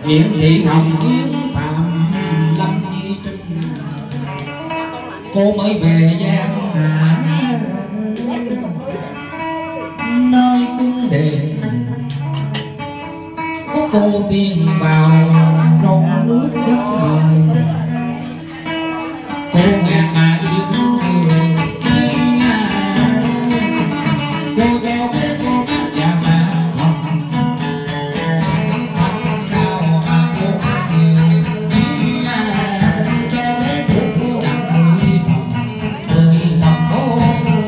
Nguyễn Thị Hồng Yến Phạm Lâm Di Trinh, cô mới về Giang Hà nơi cung đền, có cô tiên vào non nước đất người, cô ngàn ngại những người cô đeo cái cô ngắt và mà hồng mắt cao mà cô nhiều cho đến cô đặng mười phòng cô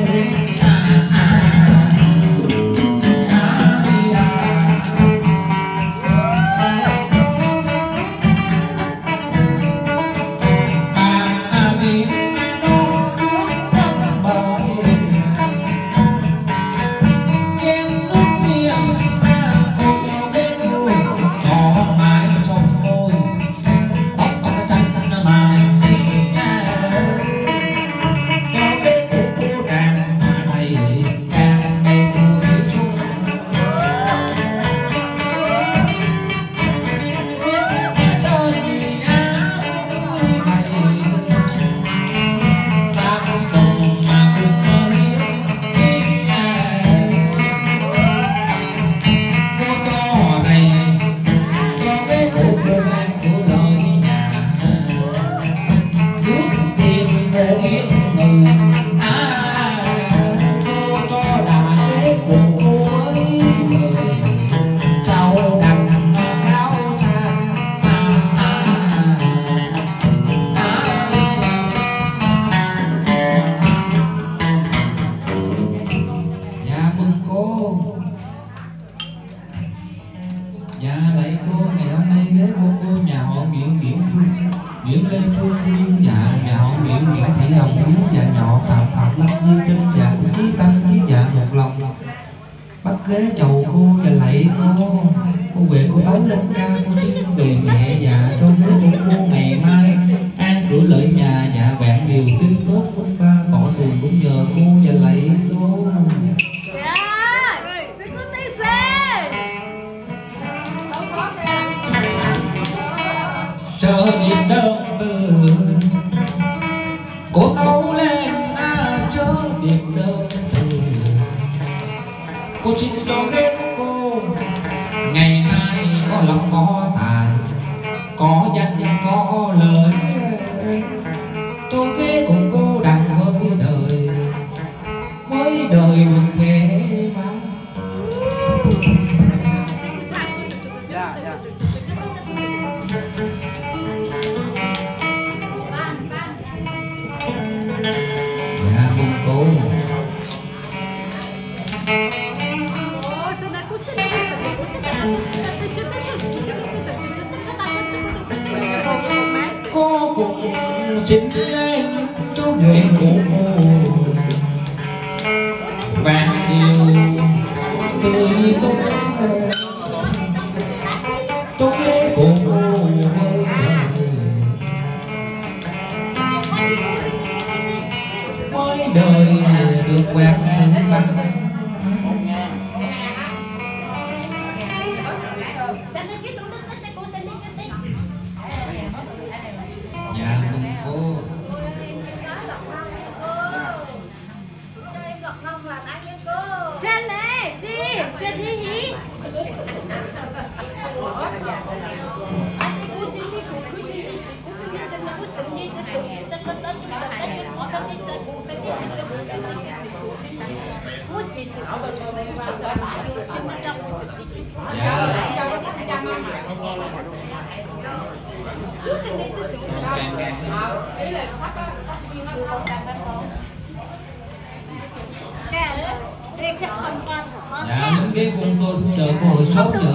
những cái con tôi chờ cô hồi sốt nữa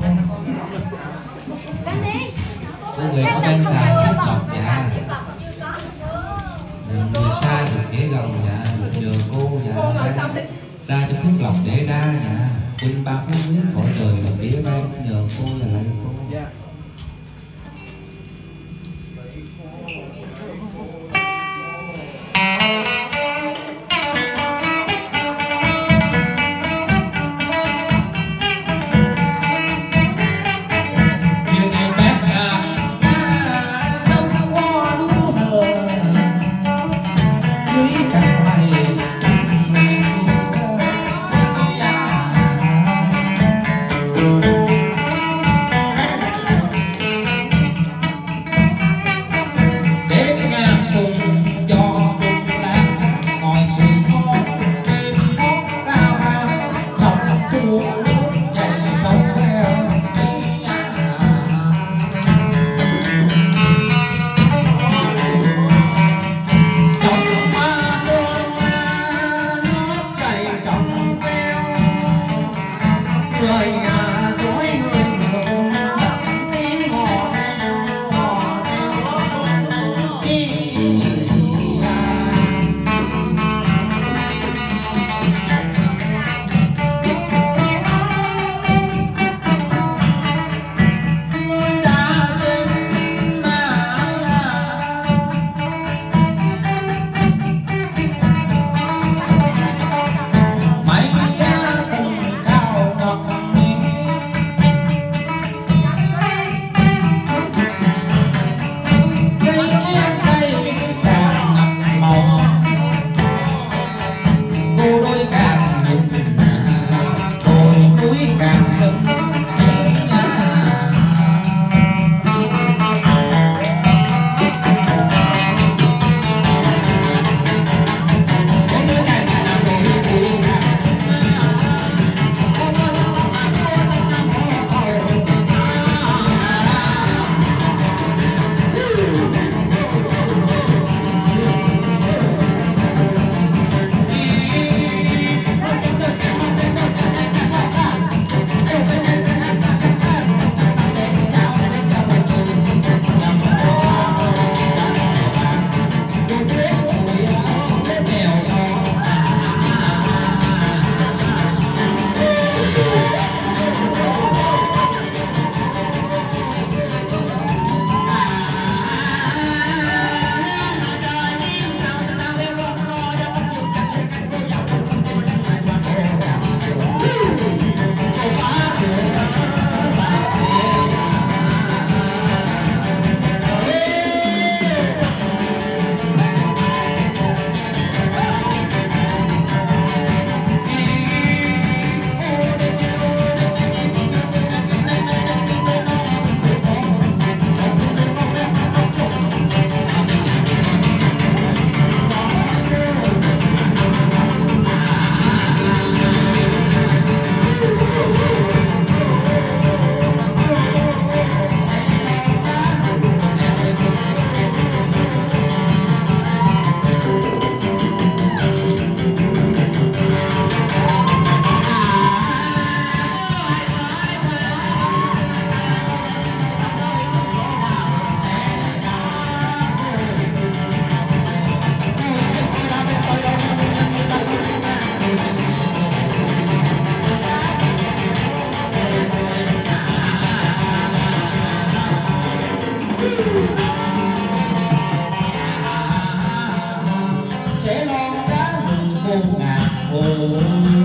cô về có bên đài tiếp đọc dạ người xa được dễ gần dạ nhờ cô dạ ra cho phước lộc để ra dạ xin ba phút biết khỏi đời là để đây nhờ cô là lại cô ơi